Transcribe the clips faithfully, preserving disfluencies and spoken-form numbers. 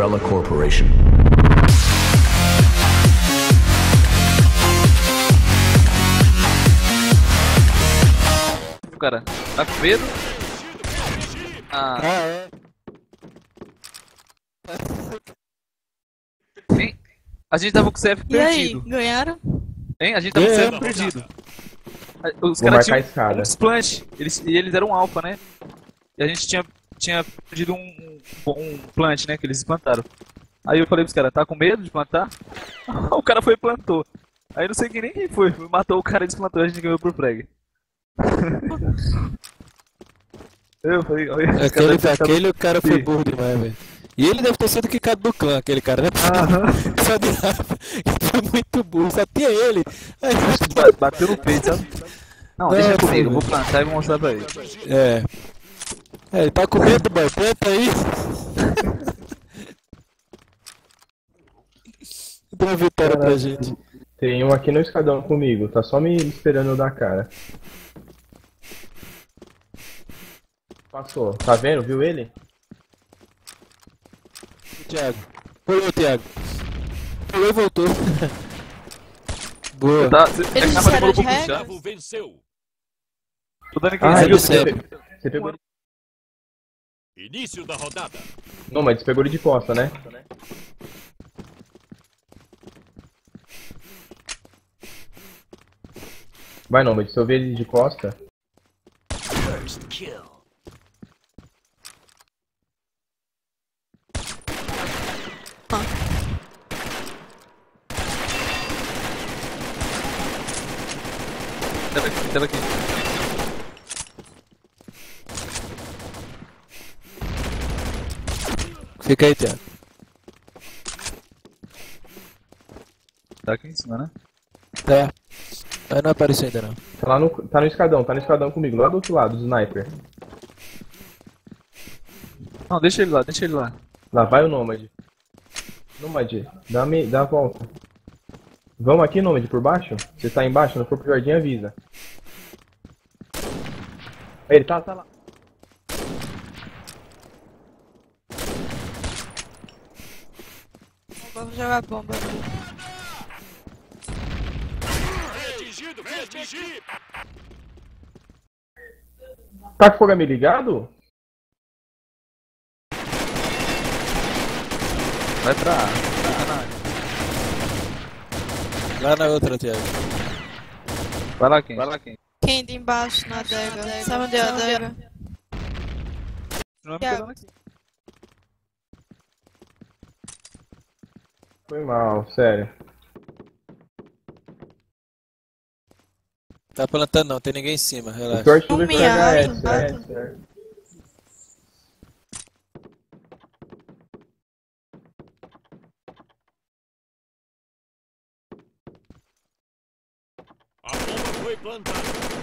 Umbrella Corporation. Cara, tá com medo? Ah, Ah, é. hein? A gente tava com o C F E aí, perdido. ganharam? Hein? A gente tava com o C F Ganhamos. perdido. Os Vou caras marcar a tinham escada. um desplante. Eles, e eles eram alfa, né? E a gente tinha, tinha perdido um, um, um plant, né? Que eles plantaram. Aí eu falei pros caras, tá com medo de plantar? O cara foi e plantou. Aí não sei quem nem quem foi. Matou o cara e desplantou, a gente ganhou por frag. Eu falei, olha, esse cara Aquele, deve ter ficado- aquele o cara foi Sim. burro demais, velho. E ele deve ter sido quicado do clã, aquele cara, né? Aham. Só de raiva. Ele foi muito burro, só tinha ele. Aí, Ba- Bateu no peito, sabe? Não, Não, deixa foi, comigo, eu vou velho. plantar e vou mostrar pra ele. é. É, ele tá com medo, boy. Planta aí. Dá uma vitória pra gente. Tem um aqui no escadão comigo, tá só me esperando eu dar cara. Passou, tá vendo? Viu ele? Thiago. Pulou, Thiago. Pulou e voltou. Boa. Tá, cê, Eles é que disseram demorou um de pouco regra? já. Bravo venceu. Tô dando aqui, Ah, você ele viu? sei. você, pegou- você pegou ele. Início da rodada. Não, mas você pegou ele de costa, né? Vai não, mas se eu ver ele de costa. First kill. Tava aqui, tava aqui. Fica aí, Thiago. Tá aqui em cima, né? É. Aí não apareceu ainda não. Tá lá no, tá no escadão, tá no escadão comigo, lá do outro lado, do sniper. Não, deixa ele lá, deixa ele lá. Lá vai o Nômade. Nômade, dá, me, dá a volta. Vamos aqui, Nômade, por baixo? Você tá embaixo, não for pro jardim, avisa. Ele tá, tá lá. Vamos jogar bomba. Foi atingido, foi atingido. Tá com o fogo me ligado? Vai pra A. Vai na área. Lá na outra, Thiago. Vai lá quem? Vai lá quem? Quem de embaixo na adega? Sabe onde é a adega? Não me Thiago. pegando aqui. Foi mal, sério. Tá plantando não, tem ninguém em cima, O relaxa. Torch Um foi pra miado, H S, é, miado. certo. A bomba foi plantada.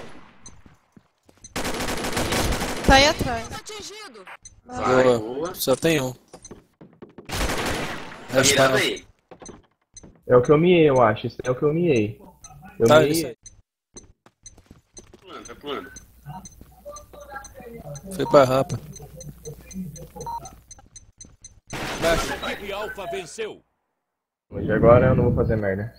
Tá aí atrás. Boa. Só tem um. Acho que tá, É o que eu miei, eu acho. Isso é o que eu miei. Eu tá miei. isso aí. Planta, planta. Foi pra rampa. Equipe Alpha venceu. Mas agora eu não vou fazer merda.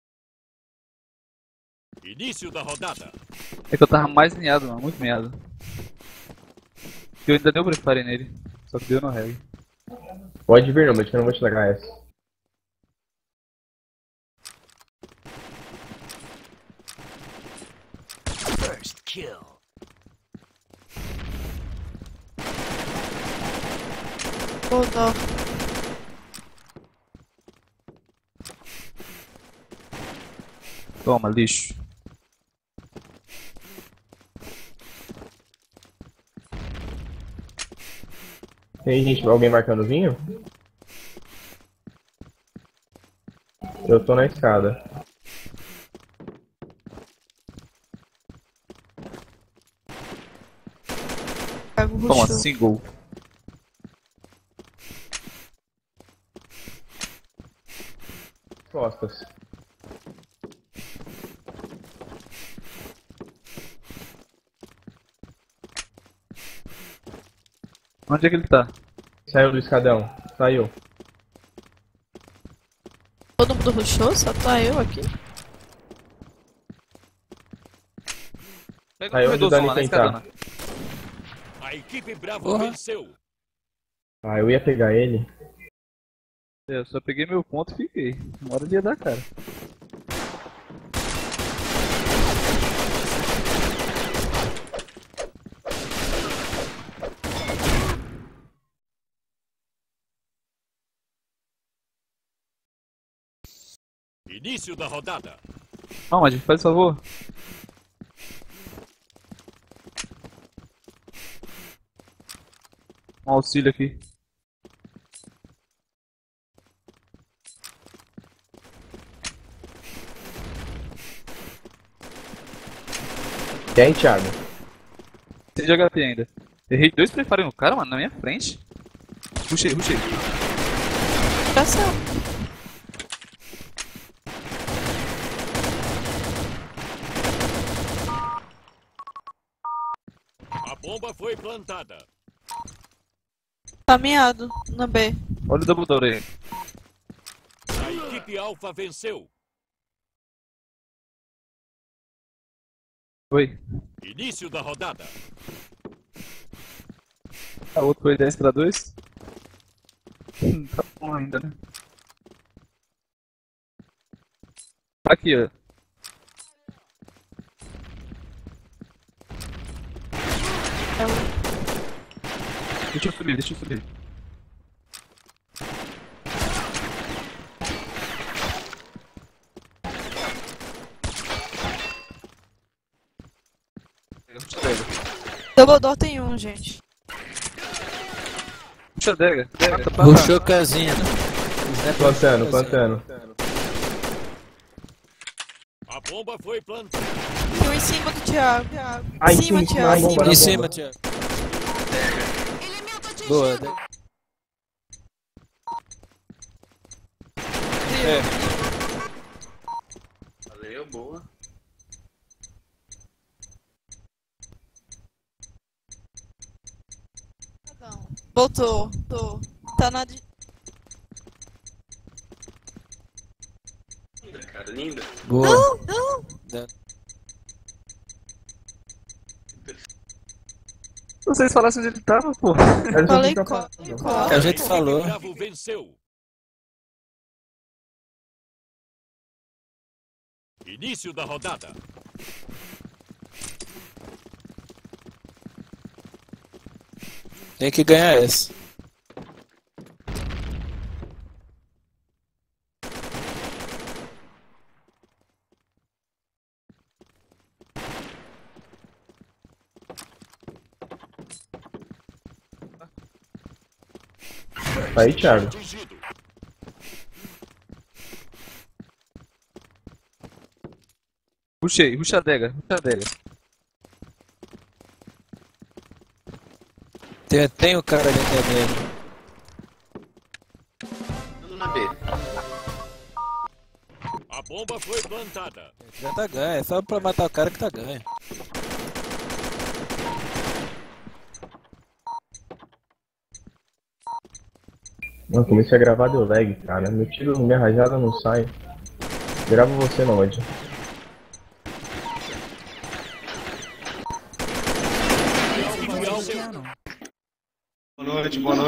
Início da rodada. É que eu tava mais miado, mano, muito miado. Eu ainda deu prepare nele, só que deu no reg. Pode vir, Nômade, que eu não vou te largar essa. First kill. Voltou. Toma, lixo. Tem gente, alguém marcando vinho? Eu tô na escada. Thiago Toma, rushou. single. Costas. Onde é que ele tá? Saiu do escadão. Saiu. Todo mundo rushou? Só tá eu aqui? Pega Aí, o onde o corredorzão Dani lá na tem escadana. A equipe Bravo Porra. venceu. Ah, eu ia pegar ele. É, eu só peguei meu ponto e fiquei. Uma hora de ia dar, cara. Início da rodada. Calma, gente, faz favor. Um auxílio aqui. Tem, Thiago? Tem de H P ainda. Errei dois prefire no cara, mano, na minha frente. Puxei, puxei. Coração. A bomba foi plantada. Tá miado na B. Olha o double door aí. A equipe Alpha venceu. Oi. Início da rodada. A outro foi dez pra dois. Hum, Tá bom ainda, né? Tá aqui, ó. É o- Deixa eu subir, deixa eu subir. Puxa a adega. Double door tem um, gente. Puxa a adega. Mata, mata. Rushou casinha. Plantando, plantando. A bomba foi plantada. Tem um em cima do Thiago. Ah, Em cima, em cima, na Thiago. bomba, na Em cima, bomba. Thiago. Boa. de- É, Valeu, boa. Voltou. Voltou. Tá na... di- Cara, linda. boa. Não, não. Da- Vocês falassem onde ele tava, pô. Eles não Falei ficam qual. falando. qual. É, a gente falou. Bravo venceu. Início da rodada. Tem que ganhar essa. Aí, Thiago. Atingido. Puxei, puxa a adega, puxa a adega. Tem, tem o cara dentro dele. Tudo na B. A bomba foi plantada. Já tá ganho. É só pra matar o cara que tá ganho. Mano, comecei a gravar deu lag, cara. Meu tiro, minha rajada não sai. Grava você não, onde? A equipe Alpha Boa noite, boa noite.